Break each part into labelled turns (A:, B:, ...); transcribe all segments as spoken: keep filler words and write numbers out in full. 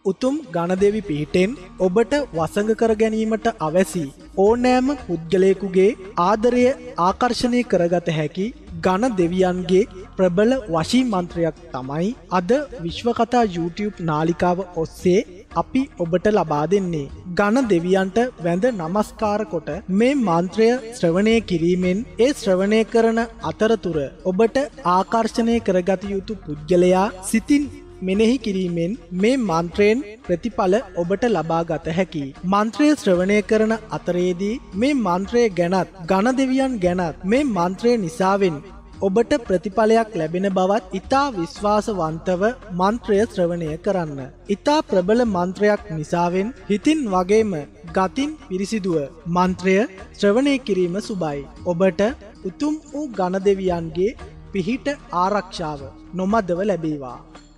A: උතුම් ගණදෙවි පිහිටෙන් ඔබට වසඟ කර ගැනීමට අවැසි ඕනෑම පුද්ගලයෙකුගේ ආදරය ආකර්ෂණය කරගත හැකි ගණ දෙවියන්ගේ ප්‍රබල වශී මන්ත්‍රයක් තමයි අද විශ්වකථා YouTube නාලිකාව ඔස්සේ අපි ඔබට ලබා දෙන්නේ. ගණ දෙවියන්ට වැඳ නමස්කාර කොට මේ මන්ත්‍රය ශ්‍රවණය කිරීමෙන් ඒ ශ්‍රවණය කරන අතරතුර ඔබට ආකර්ෂණය කරගත යුතු පුද්ගලයා සිතින් මෙනෙහි කිරීමෙන් මේ මන්ත්‍රයෙන් ප්‍රතිඵල ඔබට ලබා ගත හැකි. මන්ත්‍රය ශ්‍රවණය කරන අතරේදී මේ මන්ත්‍රය ගැනත් ගණ දෙවියන් ගැනත් මේ මන්ත්‍රය නිසාවෙන් ඔබට ප්‍රතිඵලයක් ලැබෙන බවත් ඉතා විශ්වාසවන්තව මන්ත්‍රය ශ්‍රවණය කරන්න. ඉතා ප්‍රබල මන්ත්‍රයක් නිසාවෙන් හිතින් වගේම ගතින් පිරිසිදුව මන්ත්‍රය ශ්‍රවණය කිරීම සුබයි. ඔබට උතුම් වූ ගණ දෙවියන්ගේ පිහිට ආරක්ෂාව නොමදව ලැබේවා.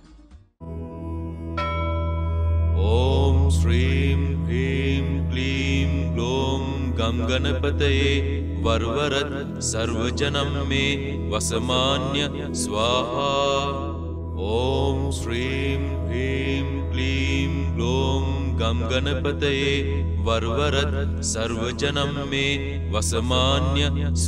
B: ओम श्रीं ह्रीं क्लीं ग्लौं गं गणपतये वरवरद सर्वजनं मे वसमान्य स्वाहा. ओम श्रीं ह्रीं क्लीं ग्लौं गं गणपतये वरवरद सर्वजनं मे वसमान्य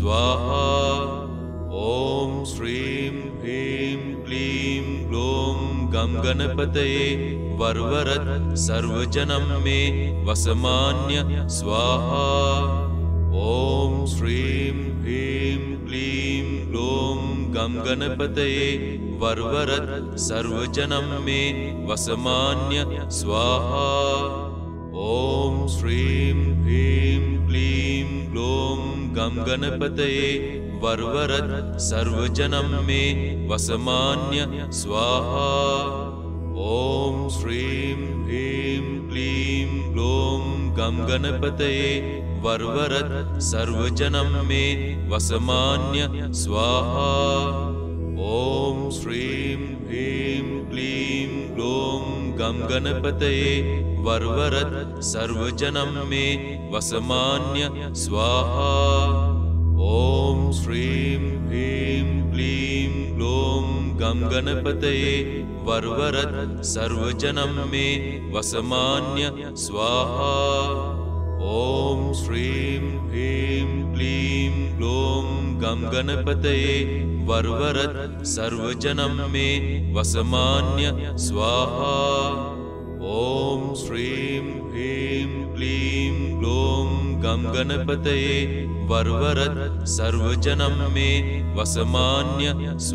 B: स्वाहा. ओम श्रीं ह्रीं क्लीं ग्लौं गं गणपतये वरवरद सर्वजनं मे वसमान्य स्वाहा. ओम श्रीं ह्रीं क्लीं ग्लौं गं गणपतये वरवरद सर्वजनं मे वसमान्य स्वाहा. ओम श्रीं ह्रीं क्लीं ग्लौं गं गणपतये वरवरद सर्वजनं मे वसमान्य स्वाहा. ओम श्रीं ह्रीं क्लीं ग्लौं गं गणपतये वरवरद सर्वजनं मे वसमान्य स्वाहा. ओम श्रीं ह्रीं क्लीं ग्लौं गं गणपतये वरवरद सर्वजनं मे वसमान्य स्वाहा. ओम श्रीं ह्रीं क्लीं ग्लौं गं गणपतये वरवरद सर्वजनं मे वसमान्य स्वाहा. ओम श्रीं ह्रीं क्लीं ग्लौं गं गणपतये वरवरद सर्वजनं मे वसमान्य स्वाहा. ओम श्रीं ह्रीं क्लीं ग्लौं गं गणपतये वरवरद सर्वजनं मे वसमान्य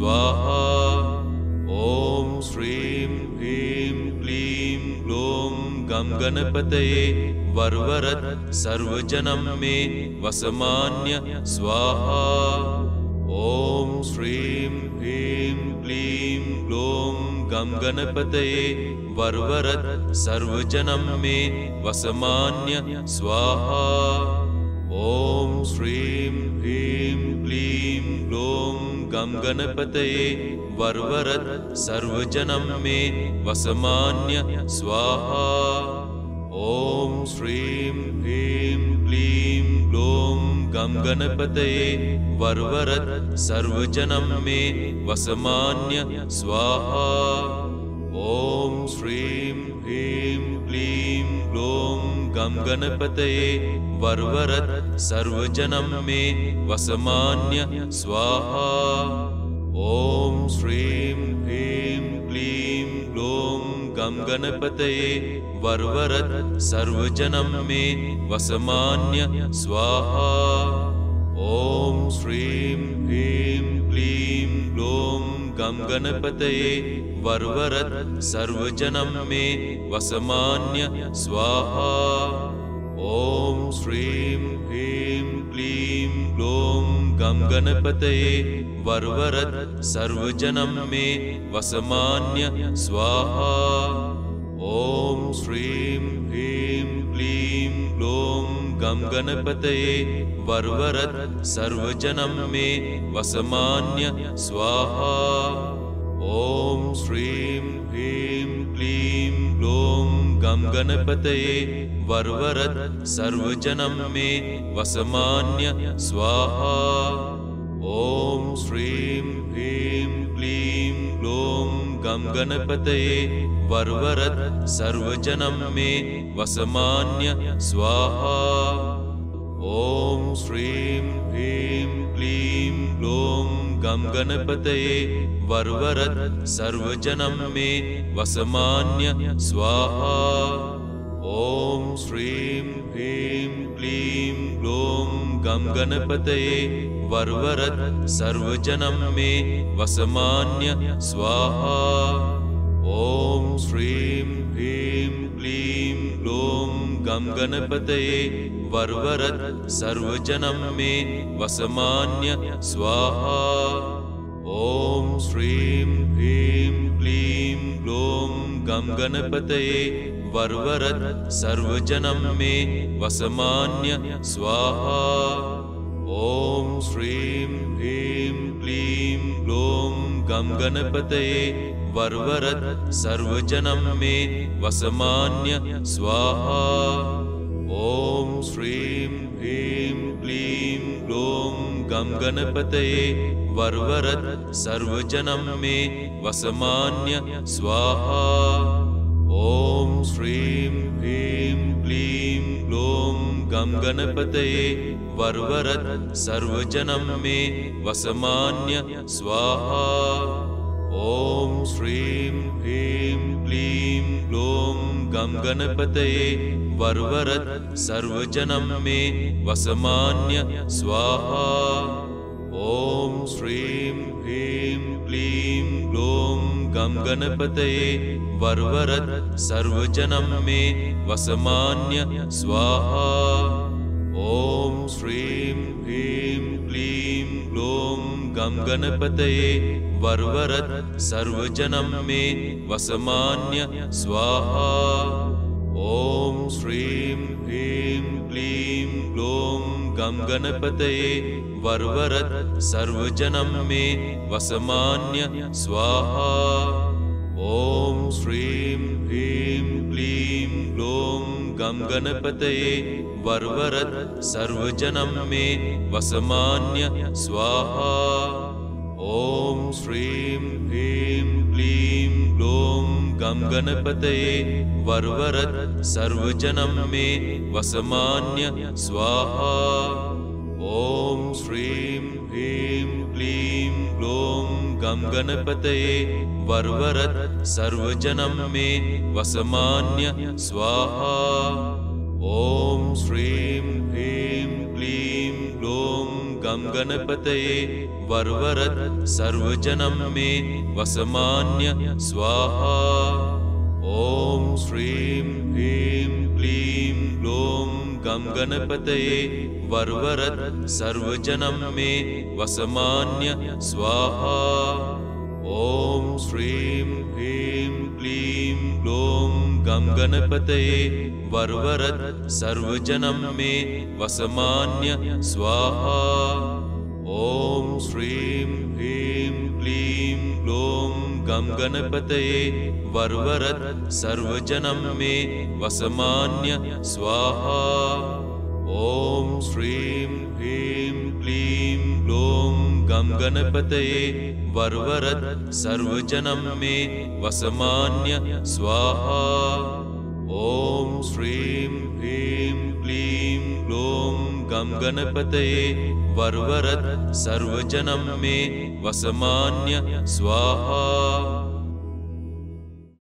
B: स्वाहा. ओम श्रीं ह्रीं क्लीं ग्लौं गं गणपतये वरवरद सर्वजनं मे वसमान्य स्वाहा. ओम श्रीं ह्रीं क्लीं ग्लौं गं गणपतये वरवरद सर्वजनं मे वसमान्य स्वाहा. ओम श्रीं ह्रीं क्लीं ग्लौं गं गणपतये वरवरद सर्वजनं मे वसमान्य स्वाहा. ओम श्रीं ह्रीं क्लीं ग्लौं गं गणपतये वरवरद सर्वजनं मे वसमान्य स्वाहा. ओम श्रीं ह्रीं क्लीं ग्लौं गं गणपतये वरवरद सर्वजनं मे वसमान्य स्वाहा. ओम श्रीं ह्रीं क्लीं ग्लौं गं गणपतये वरवरद सर्वजनं मे वसमान्य स्वाहा. ओम श्रीं ह्रीं क्लीं ग्लौं गं गणपतये वरवरद सर्वजनं मे वसमान्य स्वाहा. ओम श्रीं ह्रीं क्लीं ग्लौं गं गणपतये वरवरद सर्वजनं मे वसमान्य स्वाहा. ओम श्रीं ह्रीं क्लीं ग्लौं गं गणपतये वरवरद सर्वजनं मे वसमान्य स्वाहा. ओम श्रीं ह्रीं क्लीं ग्लौं गं गणपतये वरवरद सर्वजनं मे वसमान्य स्वाहा. ओम श्रीं ह्रीं क्लीं ग्लौं गं गणपतये वरवरत् सर्वजनं मे वसमान्य स्वाहा ॐ श्रीं ह्रीं क्लीं ग्लौं गं गणपतये वरवरत् सर्वजनं मे वसमान्य स्वाहा ॐ श्रीं ह्रीं क्लीं ग्लौं गं गणपतये वरवरत् सर्वजनं मे वसमान्य स्वाहा ॐ श्रीं ह्रीं क्लीं ग्लौं गं गणपतये वरवरत् सर्वजनं मे वसमान्य स्वाहा ॐ श्रीं ह्रीं क्लीं ग्लौं गं गणपतये वरवरत् सर्वजनं मे वसमान्य स्वाहा ॐ श्रीं ह्रीं क्लीं ग्लौं गं गणपतये वरवरत् सर्वजनं मे वसमान्य स्वाहा ॐ श्रीं ह्रीं क्लीं ग्लौं गं गणपतये वरवरत् सर्वजनं मे वसमान्य स्वाहा ॐ श्रीं ह्रीं क्लीं ग्लौं गं गणपतये वरवरत् सर्वजनं मे वसमान्य स्वाहा ॐ श्रीं ह्रीं क्लीं ग्लौं गं गणपतये वरवरत् सर्वजनं मे वसमान्य स्वाहा ॐ श्रीं ह्रीं क्लीं ग्लौं गं गणपतये वरवरत् सर्वजनं मे वसमान्य स्वाहा ॐ श्रीं ह्रीं क्लीं ग्लौं गं गणपतये वरवरत् सर्वजनं मे वसमान्य स्वाहा ॐ श्रीं ह्रीं क्लीं ग्लौं गं गणपतये वरवरत् सर्वजनं मे वसमान्य स्वाहा ॐ श्रीं ह्रीं क्लीं ग्लौं गं गणपतये वरवरत् सर्वजनं मे वसमान्य स्वाहा ॐ श्रीं ह्रीं क्लीं ग्लौं गं गणपतये वरवरत् सर्वजनं मे वसमान्य स्वाहा ॐ श्रीं ह्रीं क्लीं ग्लौं गं गणपतये वरवरत् सर्वजनं मे वसमान्य स्वाहा ॐ श्रीं ह्रीं क्लीं ग्लौं गं गणपतये वरवरत् सर्वजनं मे वसमान्य स्वाहा ॐ श्रीं ह्रीं क्लीं ग्लौं गं गणपतये वरवरत् सर्वजनं मे वसमान्य स्वाहा ॐ श्रीं ह्रीं क्लीं ग्लौं गं गणपतये वरवरत् सर्वजनं मे वसमान्य स्वाहा ॐ श्रीं ह्रीं क्लीं ग्लौं गं गणपतये वरवरत् सर्वजनं मे वसमान्य स्वाहा ॐ श्रीं ह्रीं क्लीं ग्लौं गं गणपतये वरवरत् सर्वजनं मे वसमान्य स्वाहा ॐ श्रीं ह्रीं क्लीं ग्लौं गं गणपतये वरवरत् सर्वजनं मे वसमान्य स्वाहा।